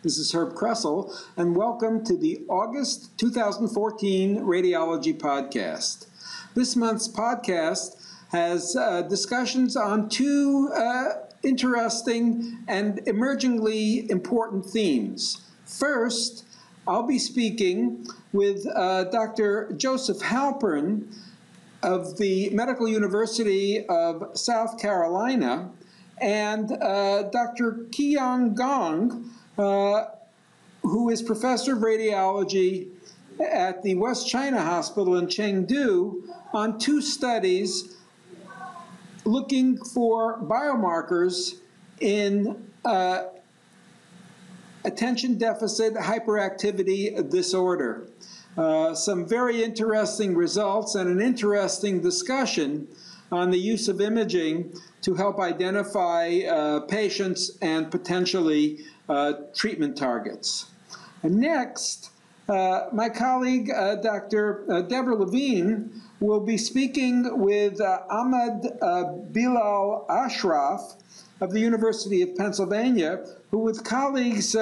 This is Herb Kressel, and welcome to the August 2014 Radiology Podcast. This month's podcast has discussions on two interesting and emergingly important themes. First, I'll be speaking with Dr. Joseph Helpern of the Medical University of South Carolina and Dr. Qiyong Gong, who is professor of radiology at the West China Hospital in Chengdu, on two studies looking for biomarkers in attention deficit hyperactivity disorder. Some very interesting results and an interesting discussion on the use of imaging to help identify patients and potentially treatment targets. And next, my colleague, Dr. Deborah Levine, will be speaking with Ahmed Bilal Ashraf of the University of Pennsylvania, who with colleagues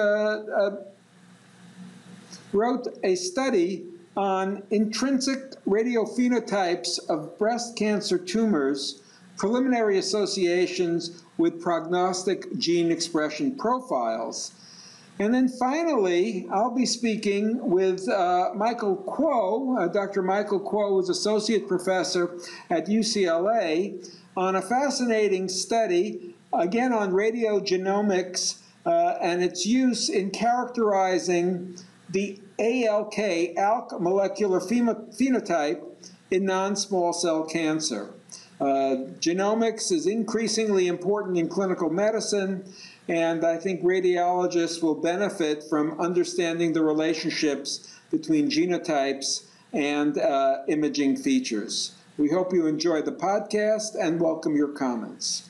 wrote a study on intrinsic radiophenotypes of breast cancer tumors, preliminary associations with prognostic gene expression profiles. And then finally, I'll be speaking with Michael Kuo. Dr. Michael Kuo is associate professor at UCLA on a fascinating study, again on radiogenomics and its use in characterizing the ALK molecular phenotype in non-small cell cancer. Genomics is increasingly important in clinical medicine, and I think radiologists will benefit from understanding the relationships between genotypes and imaging features. We hope you enjoy the podcast and welcome your comments.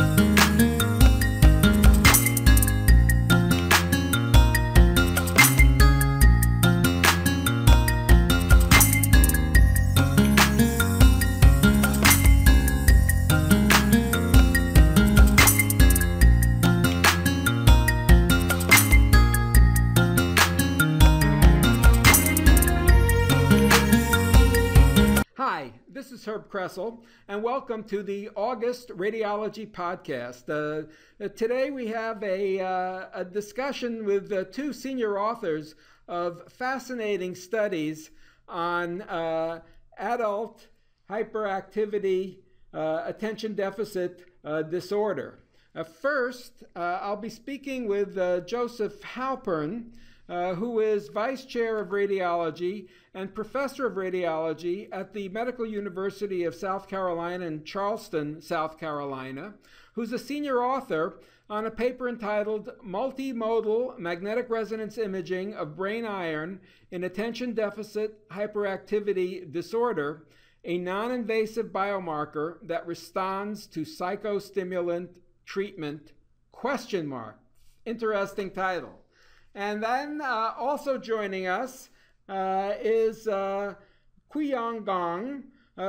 This is Herb Kressel, and welcome to the August Radiology Podcast. Today we have a discussion with two senior authors of fascinating studies on adult hyperactivity, attention deficit disorder. First, I'll be speaking with Joseph Helpern, who is Vice Chair of Radiology and Professor of Radiology at the Medical University of South Carolina in Charleston, South Carolina, who's a senior author on a paper entitled Multimodal Magnetic Resonance Imaging of Brain Iron in Attention Deficit Hyperactivity Disorder, a non-invasive biomarker that responds to psychostimulant treatment, ? Interesting title. And then also joining us is Qiyong Gong,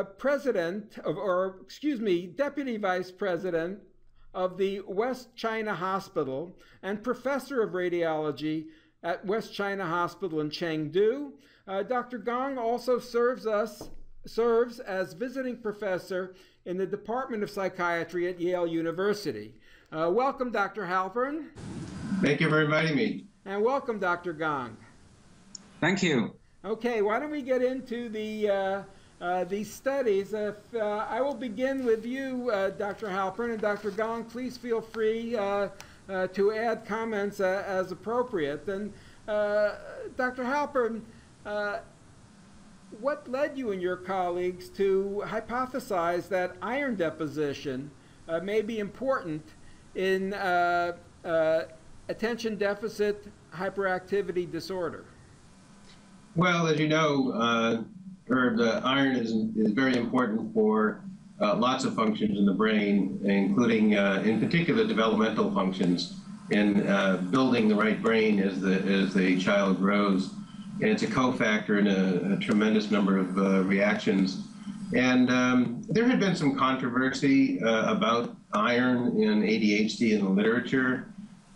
Deputy Vice President of the West China Hospital and Professor of Radiology at West China Hospital in Chengdu. Dr. Gong also serves as visiting professor in the Department of Psychiatry at Yale University. Welcome, Dr. Helpern. Thank you for inviting me. And welcome, Dr. Gong. Thank you. Okay, why don't we get into these studies? I will begin with you, Dr. Helpern, and Dr. Gong, please feel free to add comments as appropriate. And Dr. Helpern, what led you and your colleagues to hypothesize that iron deposition may be important in attention deficit hyperactivity disorder? Well, as you know, Herb, iron is very important for lots of functions in the brain, including, in particular, developmental functions in building the right brain as the child grows. And it's a cofactor in a tremendous number of reactions. And there had been some controversy about iron in ADHD in the literature.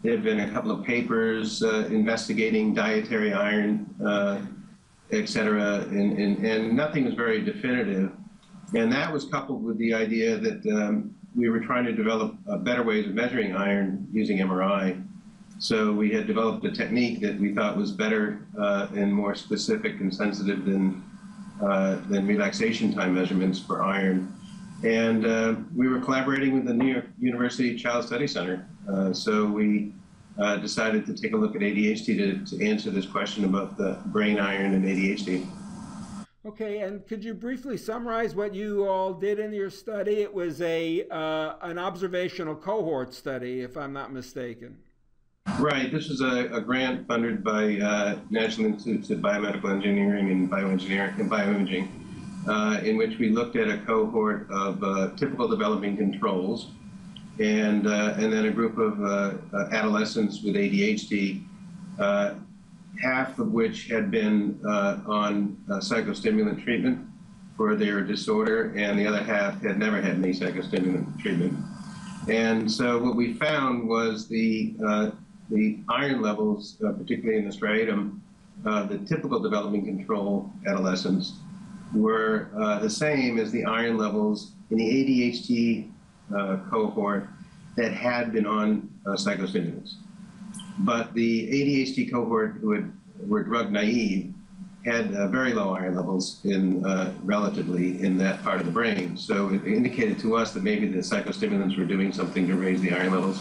There have been a couple of papers investigating dietary iron, et cetera, and nothing was very definitive. And that was coupled with the idea that we were trying to develop better ways of measuring iron using MRI. So we had developed a technique that we thought was better and more specific and sensitive than relaxation time measurements for iron. And we were collaborating with the New York University Child Study Center. So we decided to take a look at ADHD to answer this question about the brain iron and ADHD. Okay, and could you briefly summarize what you all did in your study? It was an observational cohort study, if I'm not mistaken. Right. This was a grant funded by National Institutes of Biomedical Engineering and Bioengineering and Bioimaging, in which we looked at a cohort of typical developing controls, and then a group of adolescents with ADHD, half of which had been on psychostimulant treatment for their disorder, and the other half had never had any psychostimulant treatment. And so what we found was the iron levels, particularly in the striatum, the typical developing control adolescents, were the same as the iron levels in the ADHD cohort that had been on psychostimulants. But the ADHD cohort who were drug naive had very low iron levels relatively in that part of the brain. So it indicated to us that maybe the psychostimulants were doing something to raise the iron levels.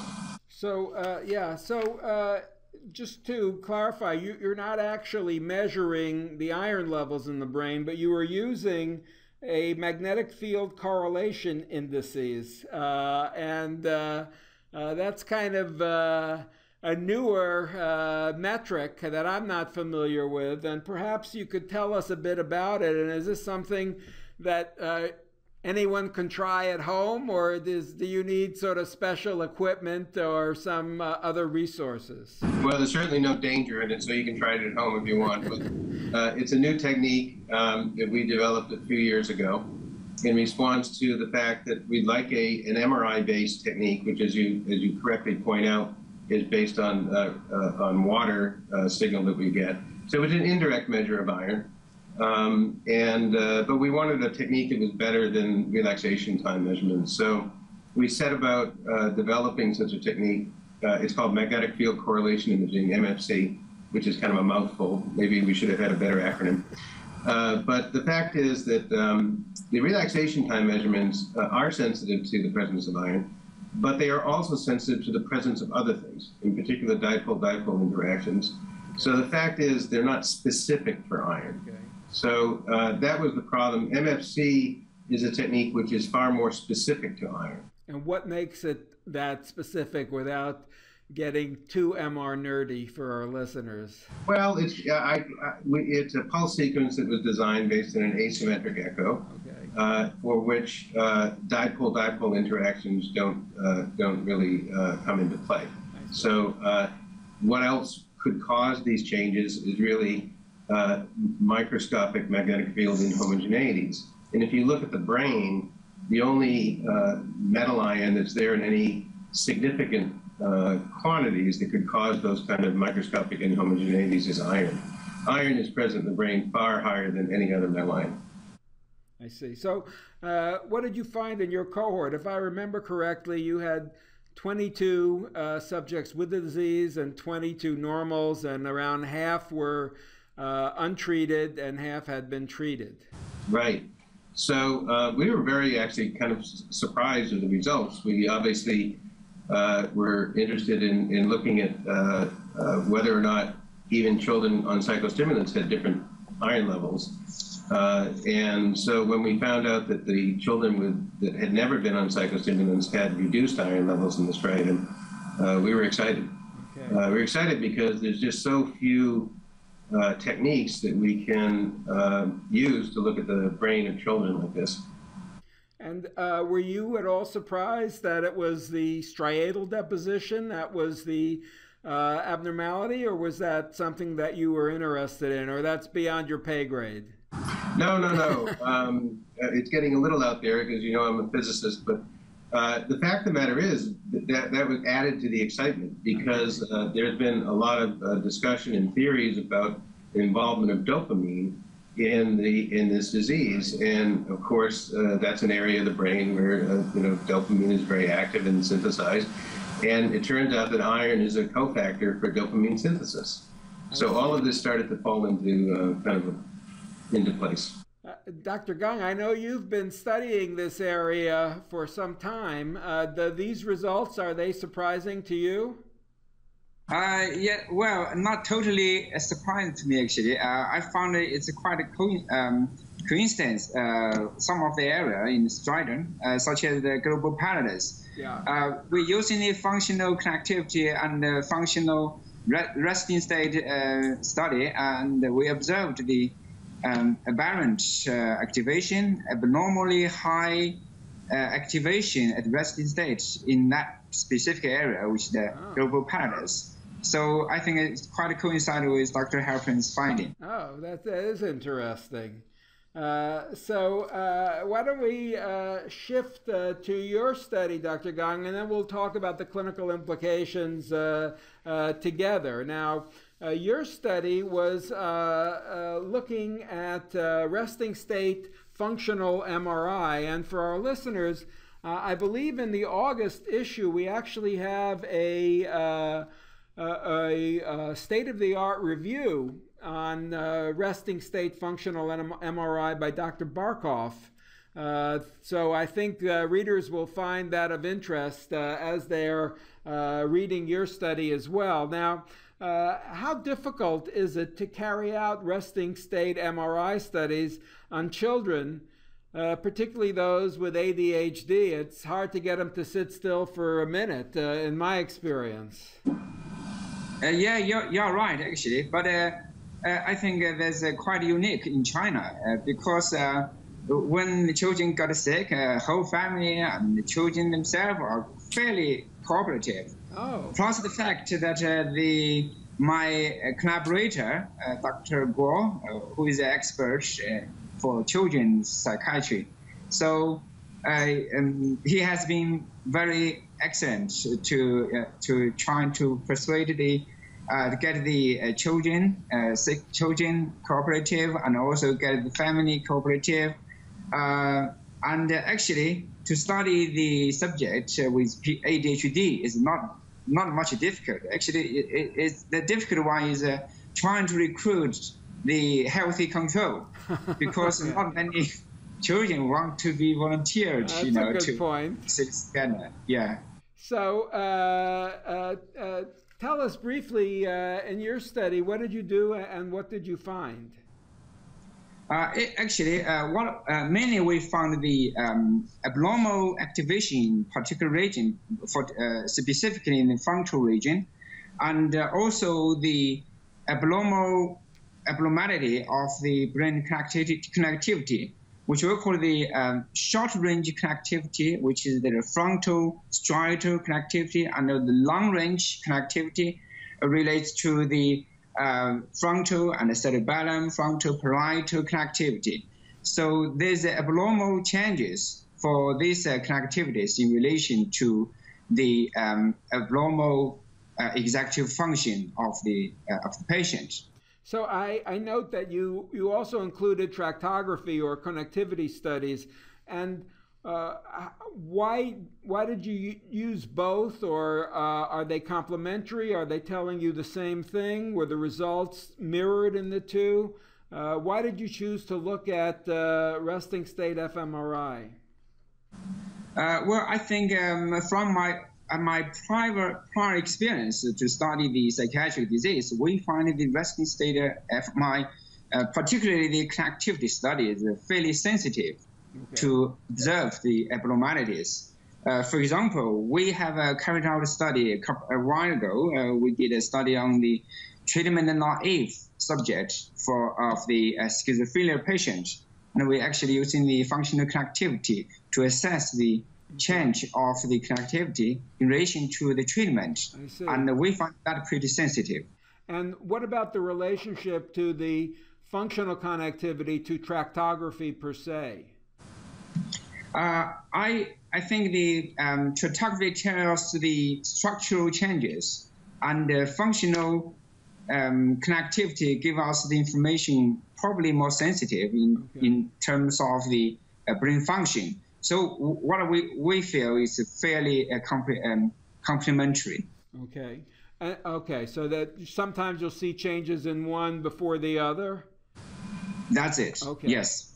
So, just to clarify, you're not actually measuring the iron levels in the brain, but you are using a magnetic field correlation indices. That's kind of a newer metric that I'm not familiar with, and perhaps you could tell us a bit about it. And is this something that anyone can try at home, or do you need sort of special equipment or some other resources? Well, there's certainly no danger in it, so you can try it at home if you want. But it's a new technique that we developed a few years ago in response to the fact that we'd like an MRI-based technique, which, as you correctly point out, is based on water signal that we get. So it's an indirect measure of iron. But we wanted a technique that was better than relaxation time measurements. So we set about developing such a technique. It's called magnetic field correlation imaging, MFC, which is kind of a mouthful. Maybe we should have had a better acronym. But the fact is that the relaxation time measurements are sensitive to the presence of iron, but they are also sensitive to the presence of other things, in particular dipole-dipole interactions. So the fact is they're not specific for iron. Okay. So that was the problem. MFC is a technique which is far more specific to iron. And what makes it that specific without getting too MR nerdy for our listeners? Well, it's a pulse sequence that was designed based on an asymmetric echo, okay, for which dipole-dipole interactions don't really come into play. So what else could cause these changes is really microscopic magnetic field inhomogeneities. And if you look at the brain, the only metal ion that's there in any significant quantities that could cause those kind of microscopic inhomogeneities is iron. Iron is present in the brain far higher than any other metal ion. I see. So what did you find in your cohort? If I remember correctly, you had 22 subjects with the disease and 22 normals, and around half were untreated and half had been treated. Right. So we were very actually kind of surprised with the results. We obviously were interested in looking at whether or not even children on psychostimulants had different iron levels. And so when we found out that the children that had never been on psychostimulants had reduced iron levels in the striatum, we were excited. Okay. We were excited because there's just so few techniques that we can use to look at the brain of children like this. And were you at all surprised that it was the striatal deposition that was the abnormality, or was that something that you were interested in, or that's beyond your pay grade? No. It's getting a little out there because, you know, I'm a physicist, but The fact of the matter is that was added to the excitement because there's been a lot of discussion and theories about the involvement of dopamine in this disease, and of course that's an area of the brain where dopamine is very active and synthesized, and it turns out that iron is a cofactor for dopamine synthesis. So all of this started to fall into into place. Dr. Gong, I know you've been studying this area for some time. These results, are they surprising to you? Yeah, well, not totally surprising to me, actually. I found it's quite a coincidence. Some of the area in Stridon, such as the global paradox. Yeah. We're using the functional connectivity and functional resting state study, and we observed the aberrant activation, abnormally high activation at resting state in that specific area, which is the global paradox. So I think it's quite coincided with Dr. Helpern's finding. Oh, that is interesting. So why don't we shift to your study, Dr. Gong, and then we'll talk about the clinical implications together. Now, your study was looking at resting state functional MRI, and for our listeners, I believe in the August issue we actually have a state-of-the-art review on resting state functional MRI by Dr. Barkov. So I think readers will find that of interest as they're reading your study as well. Now, how difficult is it to carry out resting state MRI studies on children, particularly those with ADHD? It's hard to get them to sit still for a minute, in my experience. Yeah, you're right, actually. But I think there's quite unique in China because when the children got sick, whole family and the children themselves are fairly cooperative. Oh. Plus the fact that my collaborator, Dr. Gong, who is an expert for children's psychiatry, so he has been very excellent to trying to persuade to get the sick children cooperative, and also get the family cooperative, and actually to study the subject with ADHD is not much difficult. Actually, the difficult one is trying to recruit the healthy control, because not many children want to be volunteered. That's a good point. Sit together. Yeah. So tell us briefly, in your study, what did you do and what did you find? Mainly we found the abnormal activation in particular region, for specifically in the frontal region, and also the abnormality of the brain connectivity, which we call the short-range connectivity, which is the frontal striatal connectivity, and the long-range connectivity relates to the frontal and cerebellum, frontal parietal connectivity. So there's abnormal changes for these connectivities in relation to the abnormal executive function of the patient. So I note that you also included tractography or connectivity studies, and why did you use both, or are they complementary? Are they telling you the same thing? Were the results mirrored in the two? Why did you choose to look at resting state fMRI? Well, I think from my prior experience to study the psychiatric disease, we find the resting state fMRI, particularly the connectivity study, is fairly sensitive to observe the abnormalities. For example, we have carried out a study a while ago. We did a study on the treatment-naive subject of the schizophrenia patient, and we're actually using the functional connectivity to assess the change of the connectivity in relation to the treatment. I see. And we find that pretty sensitive. And what about the relationship to the functional connectivity to tractography per se? I think the Characterization tells the structural changes, and the functional connectivity give us the information probably more sensitive in terms of the brain function. So what we feel is fairly complementary. Okay. Okay, so that sometimes you'll see changes in one before the other? That's it. Okay. Yes.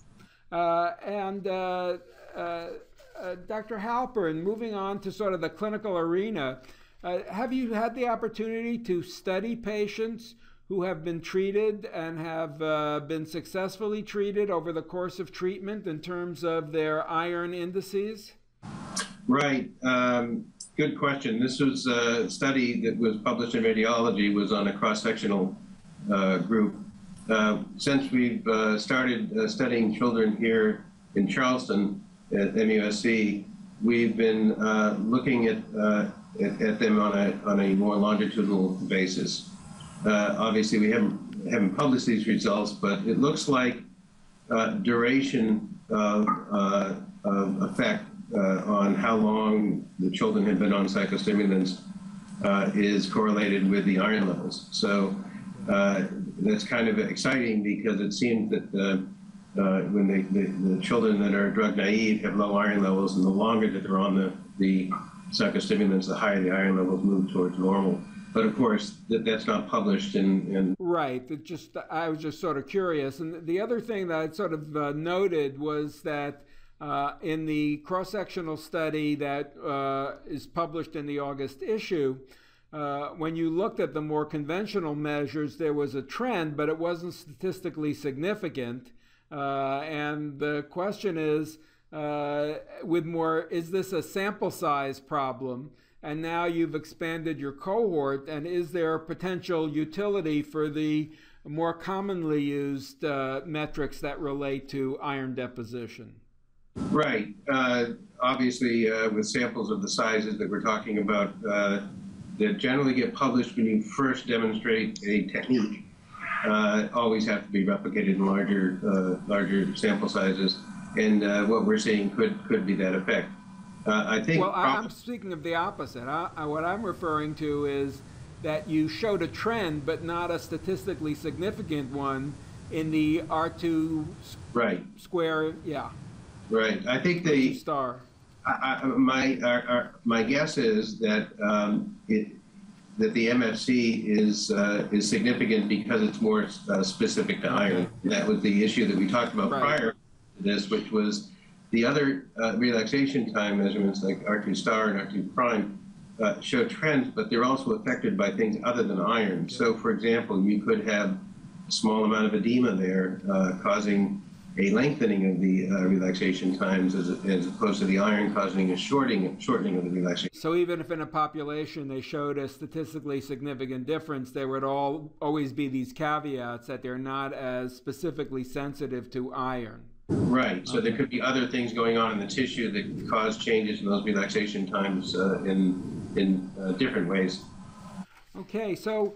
Dr. Helpern, moving on to sort of the clinical arena, have you had the opportunity to study patients who have been treated and have been successfully treated over the course of treatment in terms of their iron indices? Right. Good question. This was a study that was published in Radiology, was on a cross-sectional group. Since we've started studying children here in Charleston at MUSC, we've been looking at them on a more longitudinal basis. Obviously, we haven't published these results, but it looks like duration of effect on how long the children had been on psychostimulants is correlated with the iron levels. So that's kind of exciting, because it seems that when the children that are drug naive have low iron levels, and the longer that they're on the psychostimulants, the higher the iron levels move towards normal. But of course, that's not published in. Right. I was just sort of curious. And the other thing that I sort of noted was that in the cross-sectional study that is published in the August issue, when you looked at the more conventional measures, there was a trend, but it wasn't statistically significant. And the question is, is this a sample size problem? And now you've expanded your cohort, and is there potential utility for the more commonly used metrics that relate to iron deposition? Right. Obviously, with samples of the sizes that we're talking about, that generally get published when you first demonstrate a technique, always have to be replicated in larger sample sizes. And what we're seeing could be that effect. I think. Well, I'm speaking of the opposite. What I'm referring to is that you showed a trend, but not a statistically significant one in the R2 square. Yeah. Right. I think the star. My guess is that that the MFC is significant because it's more specific to iron. That was the issue that we talked about prior to this, which was the other relaxation time measurements like R2 star and R2 prime show trends, but they're also affected by things other than iron. So, for example, you could have a small amount of edema there causing a lengthening of the relaxation times as opposed to the iron causing a shortening of the relaxation. So even if in a population they showed a statistically significant difference, there would always be these caveats that they're not as specifically sensitive to iron. Right. So there could be other things going on in the tissue that cause changes in those relaxation times in different ways. Okay. So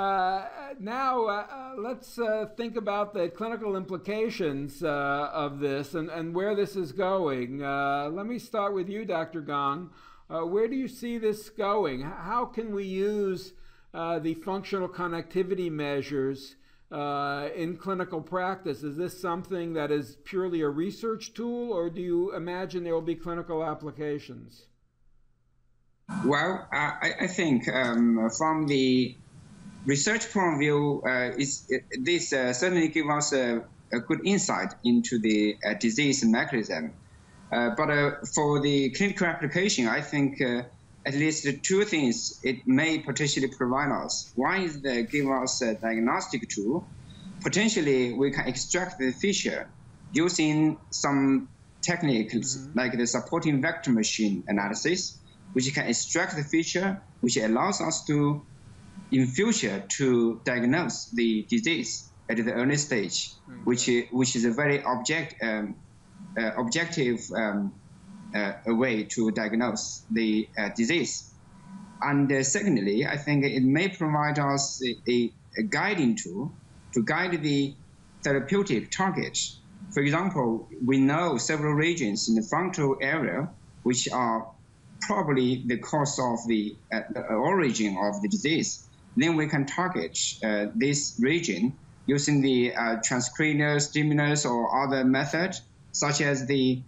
now let's think about the clinical implications of this and where this is going. Let me start with you, Dr. Gong. Where do you see this going? How can we use the functional connectivity measures in clinical practice? Is this something that is purely a research tool, or do you imagine there will be clinical applications? Well, I think from the research point of view, this certainly gives us a good insight into the disease mechanism. But for the clinical application, I think at least two things it may potentially provide us. One is to give us a diagnostic tool. Potentially, we can extract the feature using some techniques like the supporting vector machine analysis, which can extract the feature, which allows us to, in future, to diagnose the disease at the early stage, which is a very objective a way to diagnose the disease. And secondly, I think it may provide us a guiding tool to guide the therapeutic target for example, we know several regions in the frontal area which are probably the cause of the origin of the disease. Then we can target this region using the transcranial stimulus or other methods, such as the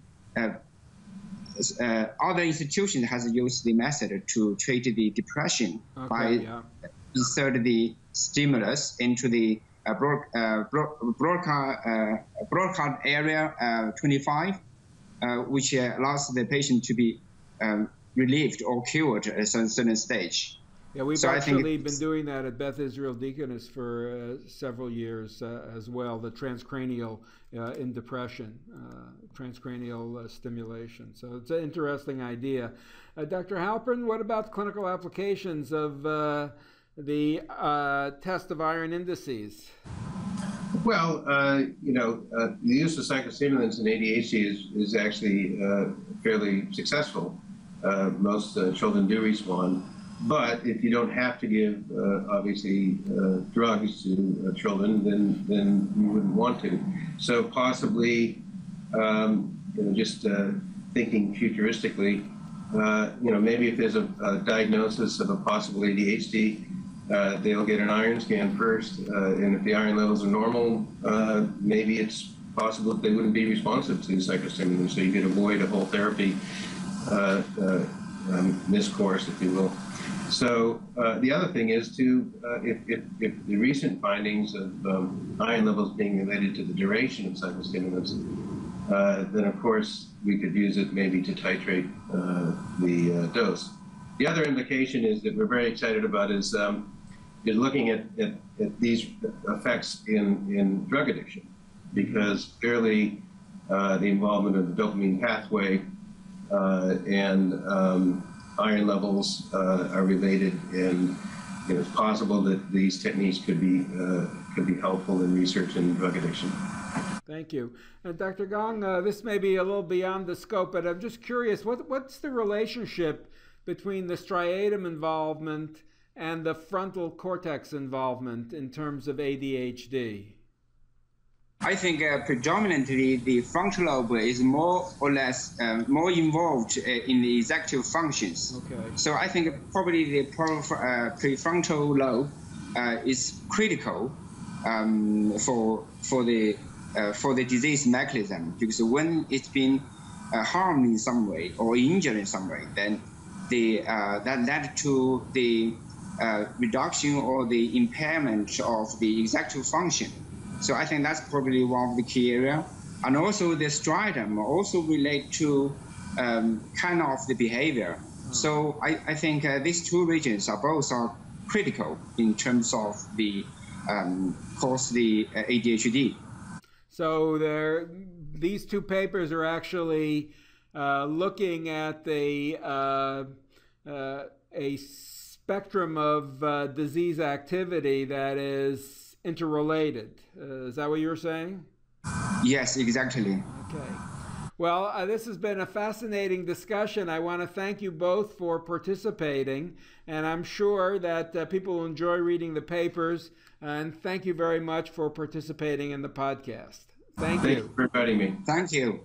other institutions has used the method to treat the depression by insert the stimulus into the broadcast area 25, which allows the patient to be relieved or cured at a certain stage. Yeah, we've actually been doing that at Beth Israel Deaconess for several years as well, the transcranial in depression, transcranial stimulation. So it's an interesting idea. Dr. Helpern, what about clinical applications of the test of iron indices? Well, the use of psychostimulants in ADHD is actually fairly successul. Most children do respond. But if you don't have to give, obviously, drugs to children, then you wouldn't want to. So possibly, just thinking futuristically, maybe if there's a diagnosis of a possible ADHD, they'll get an iron scan first, and if the iron levels are normal, maybe it's possible that they wouldn't be responsive to psychostimulants, so you could avoid a whole therapy miscourse, if you will. So the other thing is if the recent findings of iron levels being related to the duration of psychostimulants, then of course we could use it maybe to titrate the dose. The other implication is that we're very excited about is looking at these effects in drug addiction, because clearly the involvement of the dopamine pathway and iron levels are related, and it's possible that these techniques could be helpful in research in drug addiction. Thank you. And Dr. Gong, this may be a little beyond the scope, but I'm just curious, what's the relationship between the striatum involvement and the frontal cortex involvement in terms of ADHD? I think predominantly the frontal lobe is more or less more involved in the executive functions. Okay. So I think probably the prefrontal lobe is critical for the disease mechanism, because when it's been harmed in some way or injured in some way, then that led to the reduction or the impairment of the executive function. So I think that's probably one of the key areas. And also the striatum also relate to kind of the behavior. So I think these two regions are both critical in terms of the cause the ADHD. So these two papers are actually looking at a spectrum of disease activity that is interrelated. Is that what you're saying? Yes, exactly. Okay. Well, this has been a fascinating discussion. I want to thank you both for participating, and I'm sure that people will enjoy reading the papers, and thank you very much for participating in the podcast. Thank you. Thanks for inviting me. Thank you.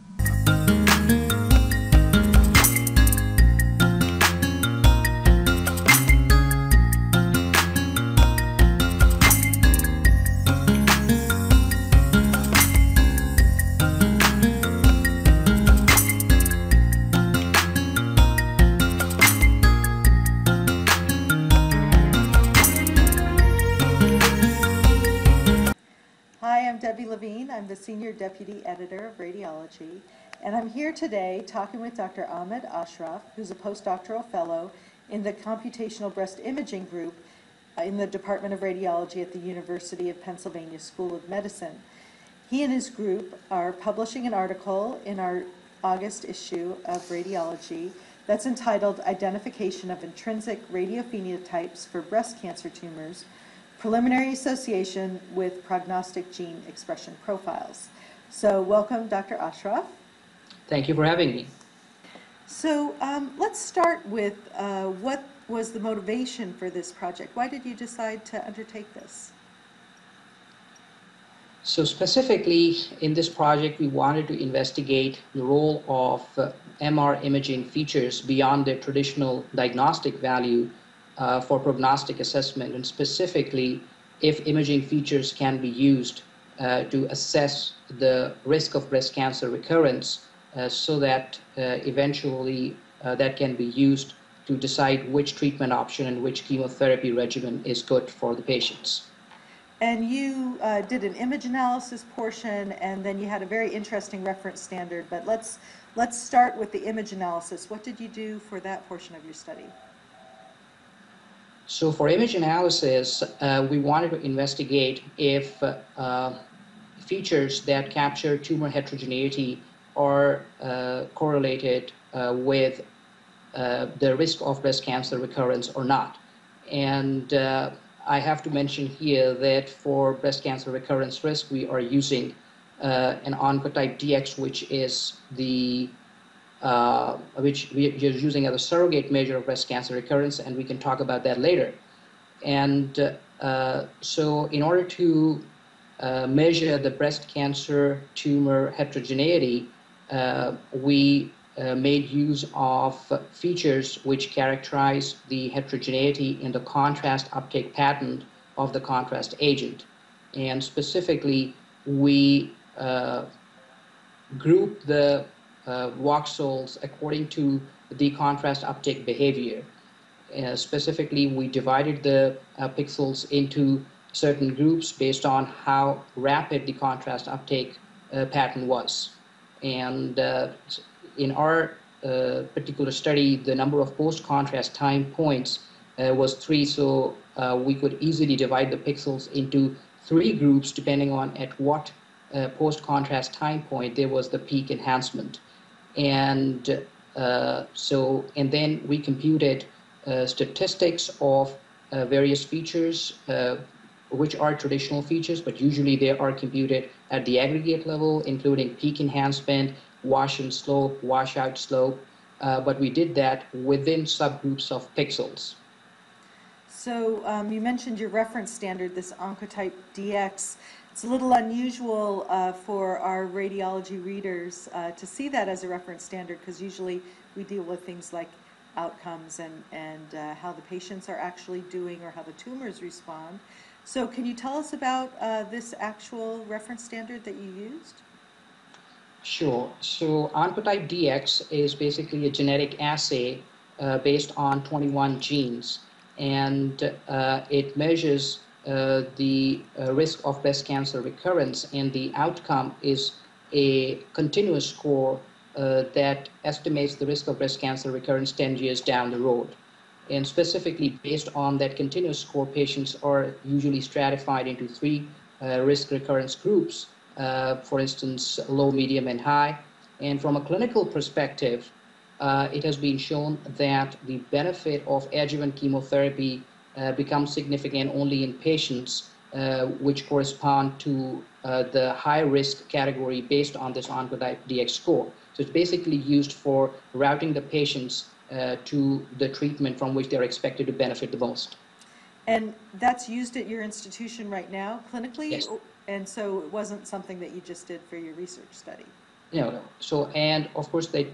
Levine. I'm the Senior Deputy Editor of Radiology, and I'm here today talking with Dr. Ahmed Ashraf, who's a postdoctoral fellow in the Computational Breast Imaging Group in the Department of Radiology at the University of Pennsylvania School of Medicine. He and his group are publishing an article in our August issue of Radiology that's entitled Identification of Intrinsic Radiophenotypes for Breast Cancer Tumors, Preliminary Association with Prognostic Gene Expression Profiles. So welcome, Dr. Ashraf. Thank you for having me. So let's start with what was the motivation for this project? Why did you decide to undertake this? So specifically in this project, we wanted to investigate the role of MR imaging features beyond their traditional diagnostic value for prognostic assessment, and specifically if imaging features can be used to assess the risk of breast cancer recurrence so that eventually that can be used to decide which treatment option and which chemotherapy regimen is good for the patients. And you did an image analysis portion, and then you had a very interesting reference standard. But let's start with the image analysis. What did you do for that portion of your study? So for image analysis, we wanted to investigate if features that capture tumor heterogeneity are correlated with the risk of breast cancer recurrence or not. And I have to mention here that for breast cancer recurrence risk, we are using an Oncotype DX, which is which we are using as a surrogate measure of breast cancer recurrence, and we can talk about that later. And so in order to measure the breast cancer tumor heterogeneity, we made use of features which characterize the heterogeneity in the contrast uptake pattern of the contrast agent. And specifically, we group the voxels according to the contrast uptake behavior. Specifically, we divided the pixels into certain groups based on how rapid the contrast uptake pattern was. And in our particular study, the number of post-contrast time points was 3, so we could easily divide the pixels into 3 groups depending on at what post-contrast time point there was the peak enhancement. And and then we computed statistics of various features which are traditional features, but usually they are computed at the aggregate level, including peak enhancement, wash-in slope, washout slope, but we did that within subgroups of pixels. So you mentioned your reference standard, this Oncotype DX. It's a little unusual for our radiology readers to see that as a reference standard, because usually we deal with things like outcomes and how the patients are actually doing or how the tumors respond. So can you tell us about this actual reference standard that you used? Sure. So Oncotype DX is basically a genetic assay based on 21 genes, and it measures the risk of breast cancer recurrence, and the outcome is a continuous score that estimates the risk of breast cancer recurrence 10 years down the road. And specifically based on that continuous score, patients are usually stratified into 3 risk recurrence groups. For instance, low, medium, and high. And from a clinical perspective, it has been shown that the benefit of adjuvant chemotherapy becomes significant only in patients which correspond to the high-risk category based on this Oncotype DX score. So it's basically used for routing the patients to the treatment from which they're expected to benefit the most. And that's used at your institution right now, clinically? Yes. And so it wasn't something that you just did for your research study? No. So, and of course, that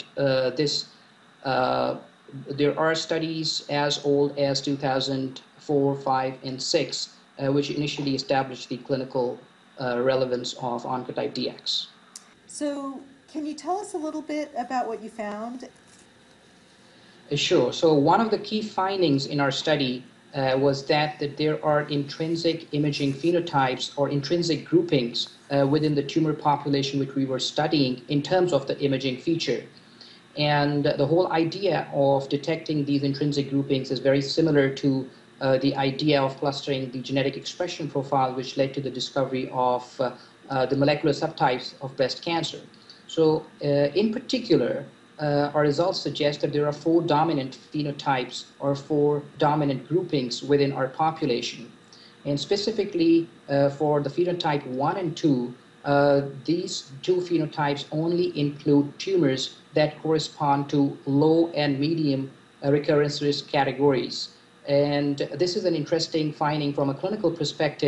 there are studies as old as 2004, 5, and 6, which initially established the clinical relevance of Oncotype DX. So, can you tell us a little bit about what you found? Sure. So, one of the key findings in our study was that there are intrinsic imaging phenotypes or intrinsic groupings within the tumor population which we were studying in terms of the imaging feature. And the whole idea of detecting these intrinsic groupings is very similar to the idea of clustering the genetic expression profile, which led to the discovery of the molecular subtypes of breast cancer. So in particular, our results suggest that there are 4 dominant phenotypes or 4 dominant groupings within our population. And specifically for the phenotype 1 and 2, these 2 phenotypes only include tumors that correspond to low and medium recurrence risk categories. And this is an interesting finding from a clinical perspective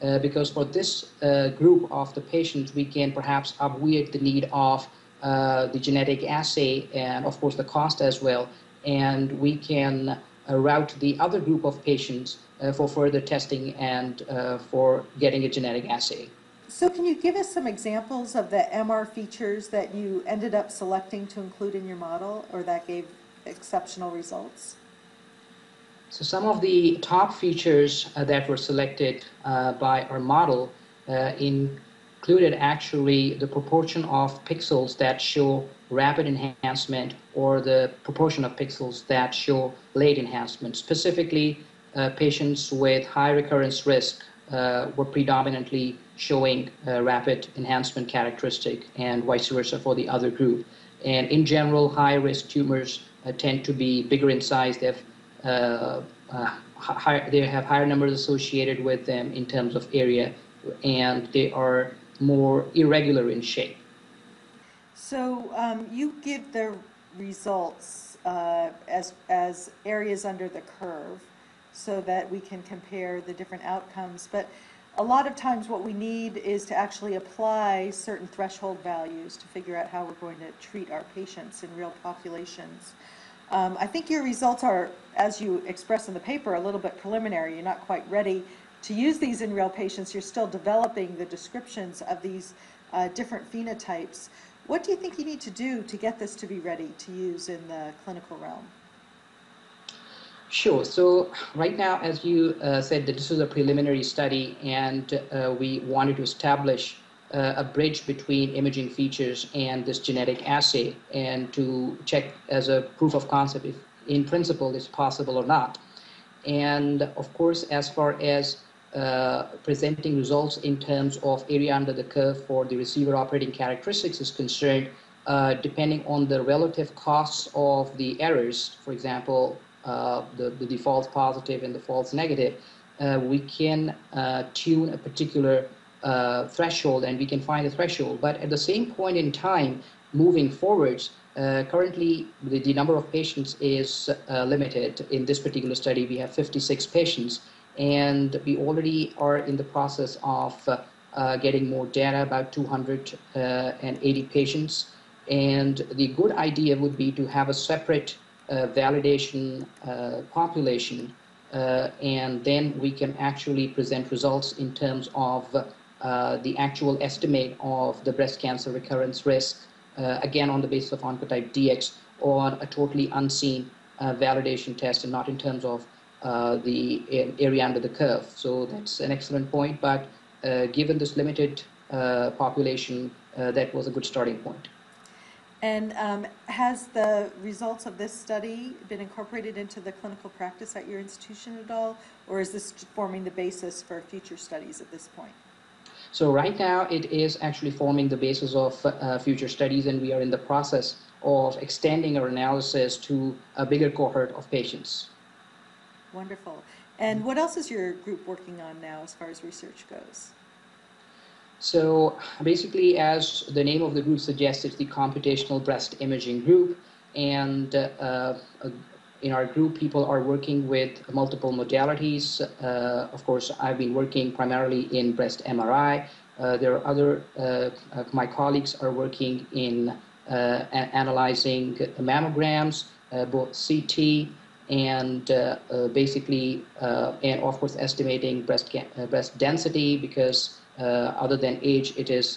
because for this group of the patients, we can perhaps obviate the need of the genetic assay and, of course, the cost as well. And we can route the other group of patients for further testing and for getting a genetic assay. So can you give us some examples of the MR features that you ended up selecting to include in your model, or that gave exceptional results? So some of the top features that were selected by our model included actually the proportion of pixels that show rapid enhancement or the proportion of pixels that show late enhancement. Specifically, patients with high recurrence risk were predominantly showing rapid enhancement characteristic, and vice versa for the other group. And in general, high-risk tumors tend to be bigger in size. They have higher numbers associated with them in terms of area, and they are more irregular in shape. So you give the results as areas under the curve so that we can compare the different outcomes. But a lot of times what we need is to actually apply certain threshold values to figure out how we're going to treat our patients in real populations. I think your results are, as you express in the paper, a little bit preliminary. You're not quite ready to use these in real patients. You're still developing the descriptions of these different phenotypes. What do you think you need to do to get this to be ready to use in the clinical realm? Sure. So right now, as you said, that this is a preliminary study, and we wanted to establish a bridge between imaging features and this genetic assay, and to check as a proof of concept if in principle it's possible or not. And of course, as far as presenting results in terms of area under the curve for the receiver operating characteristics is concerned, depending on the relative costs of the errors, for example, the false positive and the false negative, we can tune a particular threshold, and we can find a threshold. But at the same point in time, moving forwards, currently the number of patients is limited. In this particular study, we have 56 patients, and we already are in the process of getting more data, about 280 patients. And the good idea would be to have a separate validation population, and then we can actually present results in terms of the actual estimate of the breast cancer recurrence risk, again on the basis of Oncotype DX, on a totally unseen validation test, and not in terms of the area under the curve. So that's an excellent point, but given this limited population, that was a good starting point. And has the results of this study been incorporated into the clinical practice at your institution at all, or is this forming the basis for future studies at this point? So right now it is actually forming the basis of future studies, and we are in the process of extending our analysis to a bigger cohort of patients. Wonderful. And what else is your group working on now as far as research goes? So basically, as the name of the group suggests, it's the Computational Breast Imaging Group. And in our group, people are working with multiple modalities. Of course, I've been working primarily in breast MRI. There are other, my colleagues are working in analyzing mammograms, both CT and basically, and of course, estimating breast density, because other than age, it is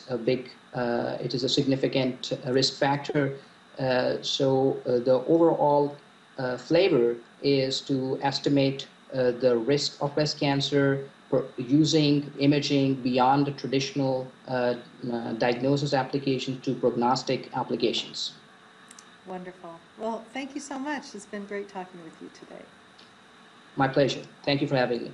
a significant risk factor. So the overall flavor is to estimate the risk of breast cancer using imaging beyond the traditional diagnosis applications to prognostic applications. Wonderful. Well, thank you so much. It's been great talking with you today. My pleasure. Thank you for having me.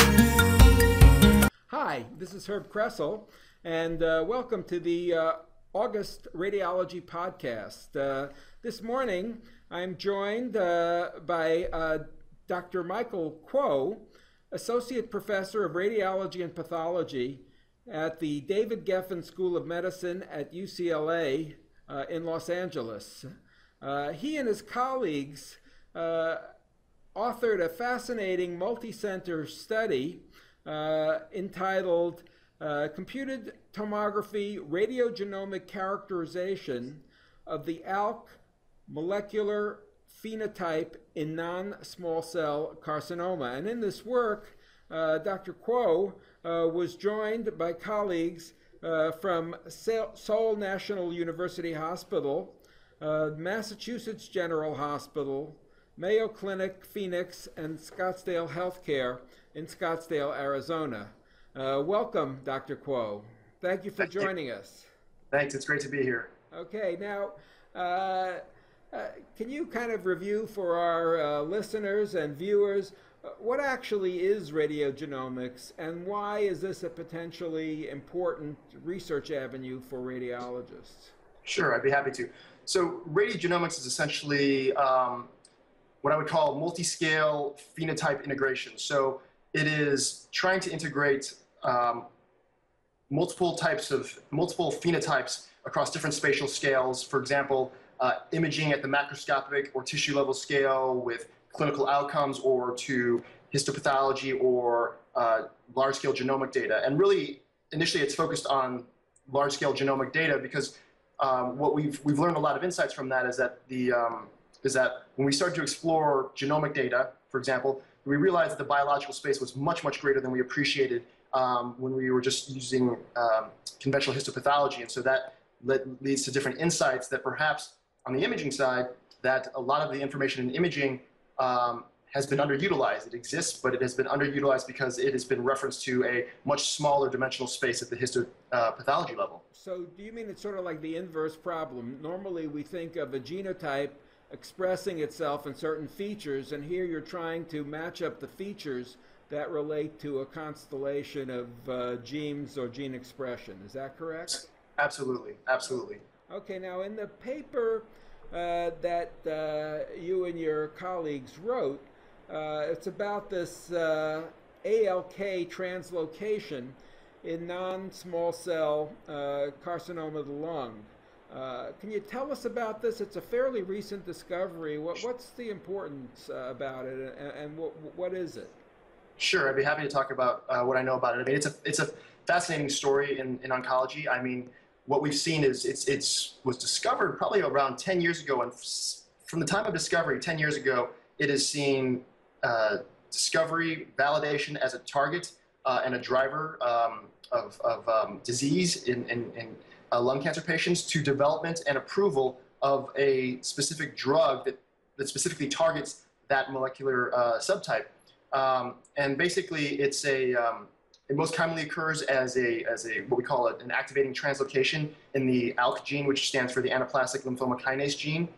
Hi, this is Herb Kressel, and welcome to the August Radiology podcast. This morning, I'm joined by Dr. Michael Qiyong, Associate Professor of Radiology and Pathology at the David Geffen School of Medicine at UCLA in Los Angeles. He and his colleagues authored a fascinating multi-center study entitled Computed Tomography Radiogenomic Characterization of the ALK Molecular Phenotype in Non-Small Cell Carcinoma. And in this work, Dr. Qiyong was joined by colleagues from Seoul National University Hospital, Massachusetts General Hospital, Mayo Clinic, Phoenix, and Scottsdale Healthcare in Scottsdale, Arizona. Welcome, Dr. Qiyong. Thank you for joining us. Thanks, it's great to be here. Okay, now, can you kind of review for our listeners and viewers what actually is radiogenomics and why is this a potentially important research avenue for radiologists? Sure, I'd be happy to. So radiogenomics is essentially what I would call multi-scale phenotype integration. So it is trying to integrate multiple phenotypes across different spatial scales. For example, imaging at the macroscopic or tissue level scale with clinical outcomes, or to histopathology or large-scale genomic data. And really, initially, it's focused on large-scale genomic data because what we've learned a lot of insights from that is that when we started to explore genomic data, for example, we realized that the biological space was much, much greater than we appreciated when we were just using conventional histopathology. And so that leads to different insights that perhaps on the imaging side, that a lot of the information in imaging has been underutilized. It exists, but it has been underutilized because it has been referenced to a much smaller dimensional space at the histopathology level. So do you mean it's sort of like the inverse problem? Normally we think of a genotype expressing itself in certain features, and here you're trying to match up the features that relate to a constellation of genes or gene expression. Is that correct? Absolutely, absolutely. Okay, now in the paper that you and your colleagues wrote, it's about this ALK translocation in non-small cell carcinoma of the lung. Can you tell us about this? It's a fairly recent discovery. What's the importance about it, and what is it? Sure, I'd be happy to talk about what I know about it. I mean, it's a fascinating story in oncology. I mean, what we've seen is it was discovered probably around 10 years ago, and from the time of discovery 10 years ago, it has seen discovery, validation as a target and a driver of disease in lung cancer patients, to development and approval of a specific drug that specifically targets that molecular subtype. And basically, it's it most commonly occurs as what we call an activating translocation in the ALK gene, which stands for the anaplastic lymphoma kinase gene.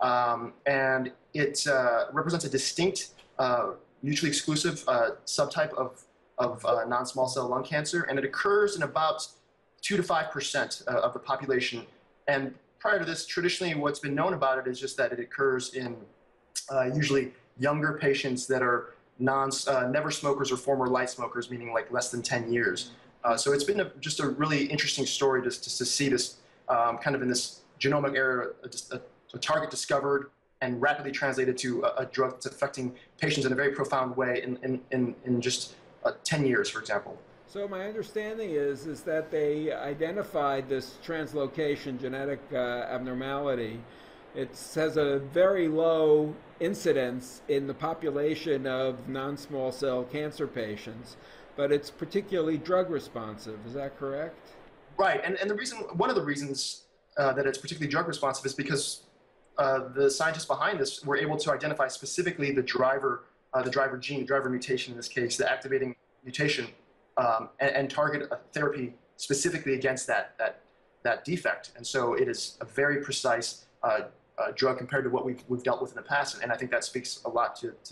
And it represents a distinct, mutually exclusive subtype of non-small cell lung cancer, and it occurs in about 2 to 5% of the population. And prior to this, traditionally, what's been known about it is just that it occurs in usually younger patients that are never smokers or former light smokers, meaning like less than 10 years. So it's been just a really interesting story just to see this kind of in this genomic era, a target discovered and rapidly translated to a drug that's affecting patients in a very profound way in just 10 years, for example. So my understanding is that they identified this translocation genetic abnormality. It has a very low incidence in the population of non-small cell cancer patients, but it's particularly drug responsive. Is that correct? Right, and one of the reasons that it's particularly drug responsive is because the scientists behind this were able to identify specifically the driver gene, the driver mutation in this case, the activating mutation, and target a therapy specifically against that defect. And so it is a very precise drug compared to what we've dealt with in the past, and I think that speaks a lot to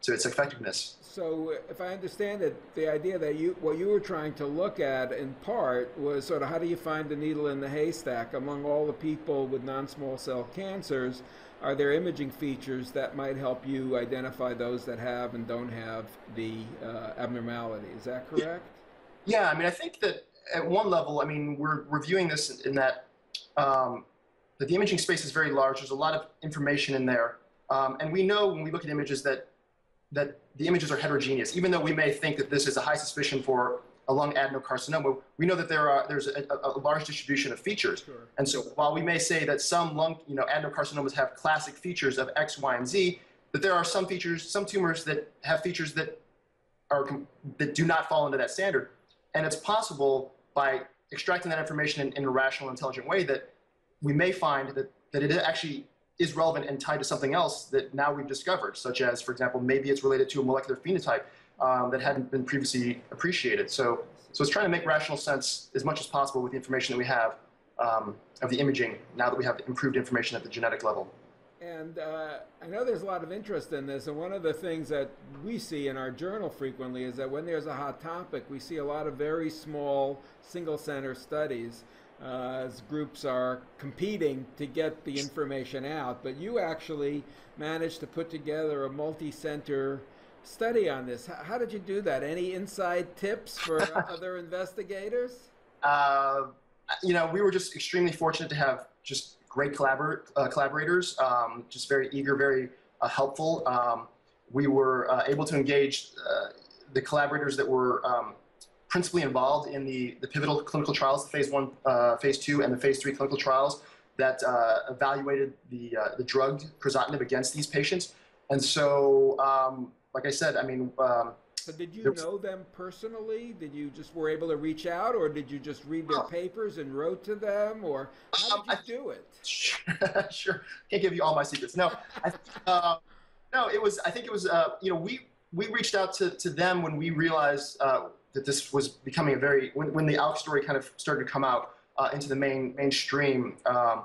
its effectiveness. So if I understand it, the idea that what you were trying to look at in part was sort of how do you find the needle in the haystack among all the people with non-small cell cancers? Are there imaging features that might help you identify those that have and don't have the abnormality? Is that correct? Yeah, I mean, I think that at one level, I mean, we're reviewing this in that that the imaging space is very large. There's a lot of information in there. And we know when we look at images that the images are heterogeneous. Even though we may think that this is a high suspicion for a lung adenocarcinoma, we know that there's a large distribution of features. Sure. And so while we may say that some lung adenocarcinomas have classic features of X, Y, and Z, that there are some features, some tumors that have features that do not fall into that standard. And it's possible by extracting that information in a rational, intelligent way that we may find that it actually is relevant and tied to something else that now we've discovered, such as, for example, maybe it's related to a molecular phenotype that hadn't been previously appreciated. So it's trying to make rational sense as much as possible with the information that we have of the imaging now that we have improved information at the genetic level. And I know there's a lot of interest in this, and one of the things that we see in our journal frequently is that when there's a hot topic, we see a lot of very small single-center studies as groups are competing to get the information out. But you actually managed to put together a multi-center study on this. How did you do that? Any inside tips for other investigators? We were just extremely fortunate to have just great collaborators, just very eager, very helpful. We were able to engage the collaborators that were principally involved in the pivotal clinical trials, the phase 1, phase 2, and the phase 3 clinical trials that evaluated the drug crizotinib against these patients. And so, like I said, I mean, so did you know them personally? Did you just were able to reach out, or did you just read their papers and wrote to them, or how did you do it? Sure, can't give you all my secrets. No, no, it was. I think it was. We reached out to them when we realized that this was becoming a very when the ALK story kind of started to come out into the mainstream.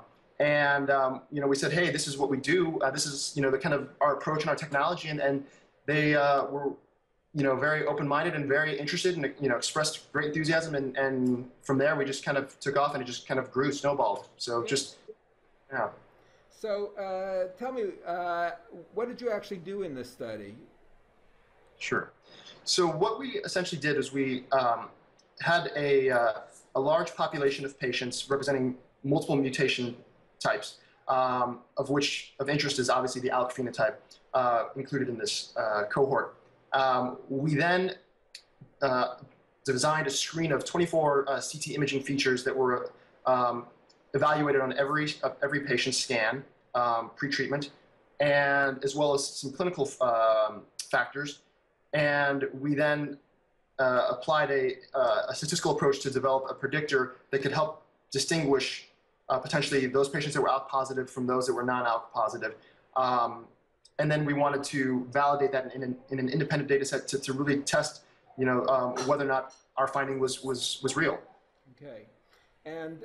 We said, hey, this is what we do. This is the kind of our approach and our technology, and they were very open-minded and very interested and expressed great enthusiasm, and from there we just kind of took off and it just kind of grew, snowballed. So just yeah. So tell me, what did you actually do in this study? Sure. So what we essentially did is we had a large population of patients representing multiple mutation types, of which of interest is obviously the ALK phenotype included in this cohort. We then designed a screen of 24 CT imaging features that were evaluated on every patient's scan pre-treatment, and as well as some clinical factors. And we then applied a statistical approach to develop a predictor that could help distinguish potentially those patients that were ALK positive from those that were non-ALK positive. And then we wanted to validate that in an independent data set to really test, whether or not our finding was real. Okay. And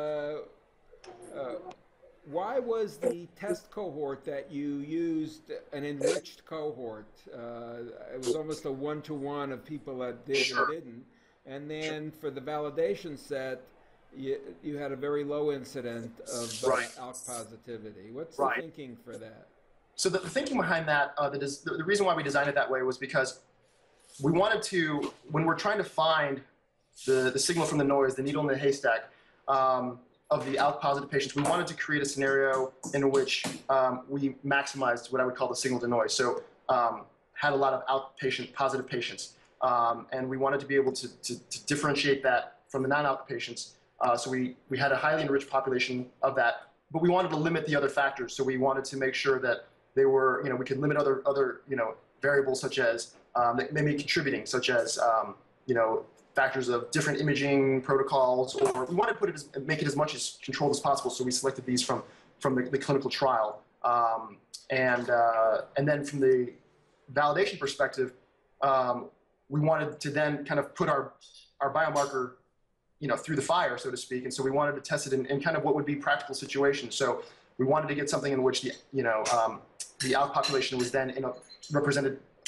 why was the test cohort that you used an enriched cohort? It was almost a one-to-one of people that did and didn't. And then for the validation set, you had a very low incident of ALK positivity. What's the thinking for that? So the thinking behind that, the reason why we designed it that way was because we wanted to, when we're trying to find the signal from the noise, the needle in the haystack, of the ALK positive patients, we wanted to create a scenario in which we maximized what I would call the signal to noise. So had a lot of ALK positive patients. And we wanted to be able to differentiate that from the non-ALK patients. So we had a highly enriched population of that, but we wanted to limit the other factors. So we wanted to make sure that they were, we could limit other variables such as that may be contributing, such as, factors of different imaging protocols, or we wanted to make it as much as controlled as possible. So we selected these from the clinical trial. And then from the validation perspective, we wanted to then kind of put our biomarker, through the fire, so to speak. And so we wanted to test it in kind of what would be practical situations. So we wanted to get something in which the ALK population was then represented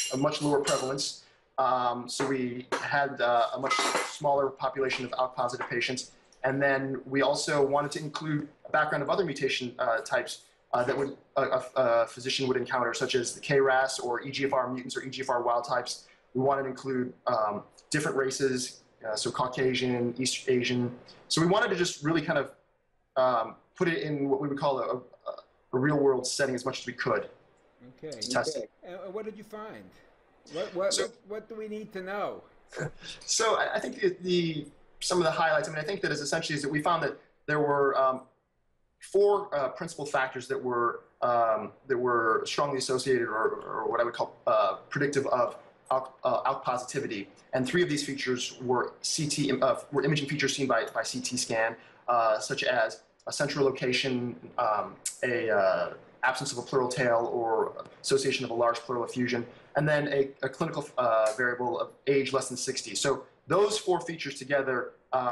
a much lower prevalence. So we had a much smaller population of ALK-positive patients. And then we also wanted to include a background of other mutation types that would a physician would encounter, such as the KRAS or EGFR mutants or EGFR wild types. We wanted to include different races, so Caucasian, East Asian. So we wanted to just really kind of put it in what we would call a real-world setting as much as we could. Okay. To test it. And what did you find? What do we need to know? So I think some of the highlights, I mean, I think that is essentially is that we found that there were 4 principal factors that were strongly associated or what I would call predictive of ALK positivity. And 3 of these features were were imaging features seen by CT scan, such as a central location, absence of a pleural tail or association of a large pleural effusion, and then a clinical variable of age less than 60. So those 4 features together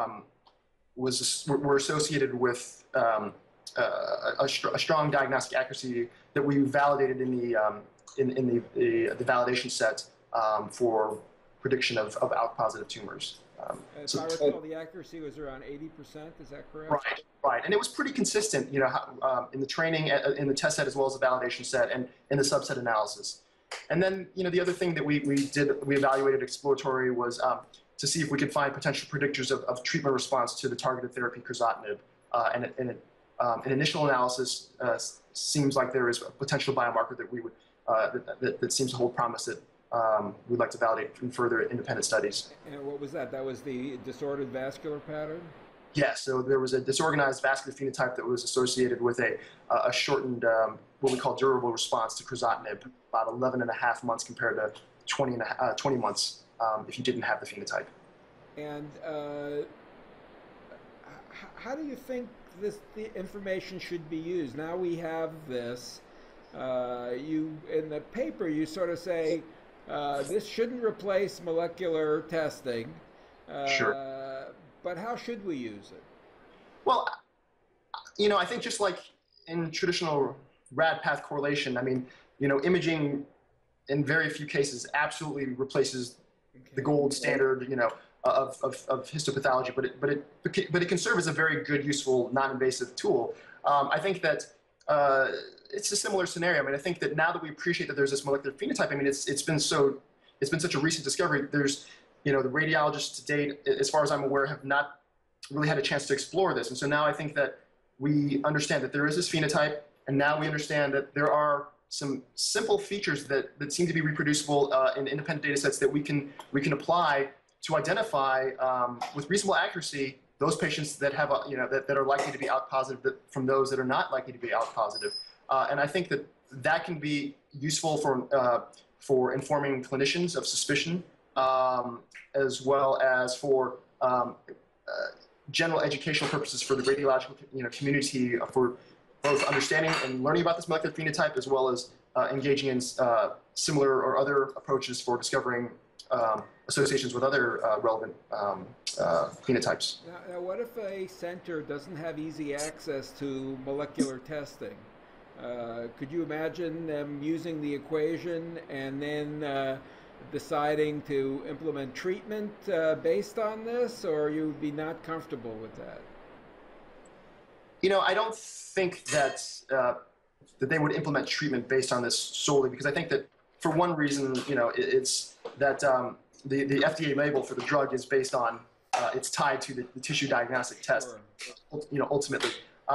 were associated with a strong diagnostic accuracy that we validated in the validation set for prediction of ALK-positive tumors. If I recall, the accuracy was around 80%. Is that correct? Right, right, and it was pretty consistent, you know, in the training, in the test set as well as the validation set, and in the subset analysis. And then, you know, the other thing that we evaluated exploratory was to see if we could find potential predictors of treatment response to the targeted therapy crizotinib. An initial analysis seems like there is a potential biomarker that we would that seems to hold promise that we'd like to validate in further independent studies. And what was that? That was the disordered vascular pattern? Yes, so there was a disorganized vascular phenotype that was associated with a shortened, what we call durable response to crizotinib, about 11.5 months compared to 20 months if you didn't have the phenotype. And how do you think the information should be used? Now we have this. In the paper, you sort of say, this shouldn't replace molecular testing. Sure. But how should we use it? Well, you know, I think just like in traditional rad path correlation, I mean, you know, imaging in very few cases absolutely replaces the gold standard, you know, of histopathology, but it can serve as a very good, useful, non-invasive tool. I think that it's a similar scenario. I mean, I think that now that we appreciate that there's this molecular phenotype, I mean, it's been such a recent discovery. There's, you know, the radiologists to date, as far as I'm aware, have not really had a chance to explore this. And so now I think that we understand that there is this phenotype, and now we understand that there are some simple features that seem to be reproducible in independent data sets that we can apply to identify with reasonable accuracy those patients that have, you know, that are likely to be ALK positive from those that are not likely to be ALK positive. And I think that can be useful for informing clinicians of suspicion, as well as for general educational purposes for the radiological, you know, community, for both understanding and learning about this molecular phenotype, as well as engaging in similar or other approaches for discovering associations with other relevant phenotypes. Now, what if a center doesn't have easy access to molecular testing? Could you imagine them using the equation and then deciding to implement treatment based on this, or you would be not comfortable with that? You know, I don't think that that they would implement treatment based on this solely, because I think that for one reason, you know, it's that the FDA label for the drug is based on it's tied to the tissue diagnostic test, sure, you know, ultimately.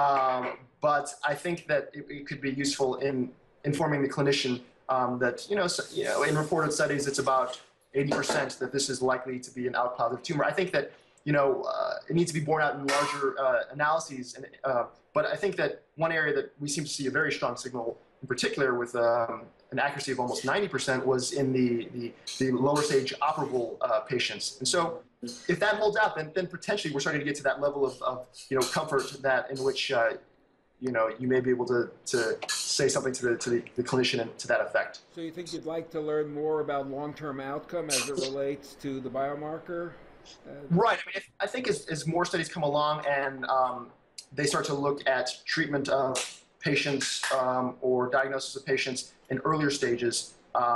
But I think that it could be useful in informing the clinician that, you know, in reported studies, it's about 80% that this is likely to be an ALK positive tumor. I think that, you know, it needs to be borne out in larger analyses. But I think that one area that we seem to see a very strong signal, in particular with an accuracy of almost 90%, was in the lower stage operable patients. And so if that holds out, then potentially we're starting to get to that level of you know, comfort that in which you know, you may be able to say something to the clinician to that effect. So you think you'd like to learn more about long-term outcome as it relates to the biomarker? Right. I mean, I think as more studies come along and they start to look at treatment of patients or diagnosis of patients in earlier stages,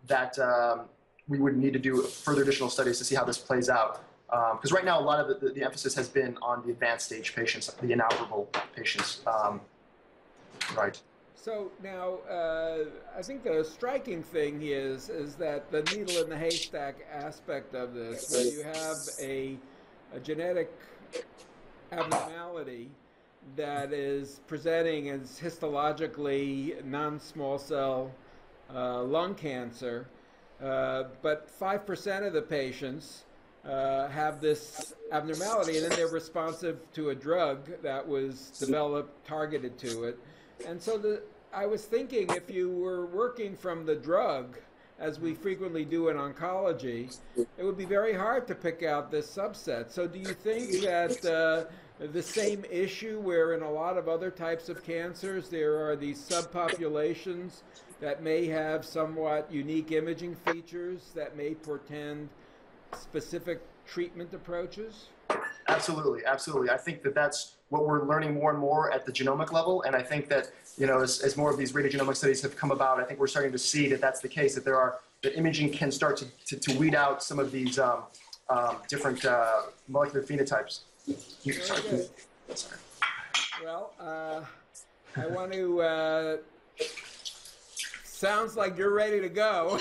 that we would need to do further additional studies to see how this plays out. Because right now, a lot of the emphasis has been on the advanced stage patients, the inoperable patients. Right. So now, I think the striking thing is that the needle in the haystack aspect of this, where you have a genetic abnormality that is presenting as histologically non-small cell lung cancer, but 5% of the patients have this abnormality, and then they're responsive to a drug that was developed targeted to it. And so I was thinking, if you were working from the drug, as we frequently do in oncology, it would be very hard to pick out this subset. So do you think that the same issue where in a lot of other types of cancers there are these subpopulations that may have somewhat unique imaging features that may portend specific treatment approaches? Absolutely, absolutely. I think that that's what we're learning more and more at the genomic level, and I think that, you know, as more of these radiogenomic studies have come about, I think we're starting to see that that's the case, that that imaging can start to weed out some of these different molecular phenotypes. Sorry. Well, I want to. Sounds like you're ready to go.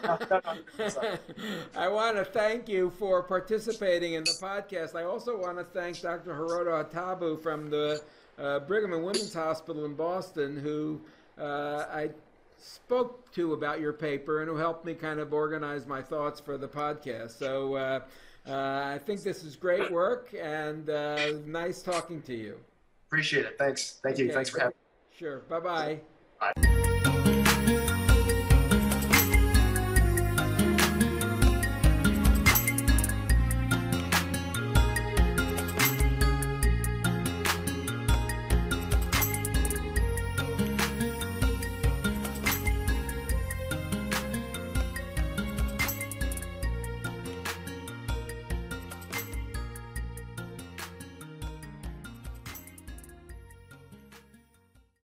I want to thank you for participating in the podcast. I also want to thank Dr. Hiroto Hatabu from the Brigham and Women's Hospital in Boston, who I spoke to about your paper and who helped me kind of organize my thoughts for the podcast. So I think this is great work, and nice talking to you. Appreciate it. Thanks. Thank you. Okay. Thanks for having me. Sure. Bye-bye. Bye.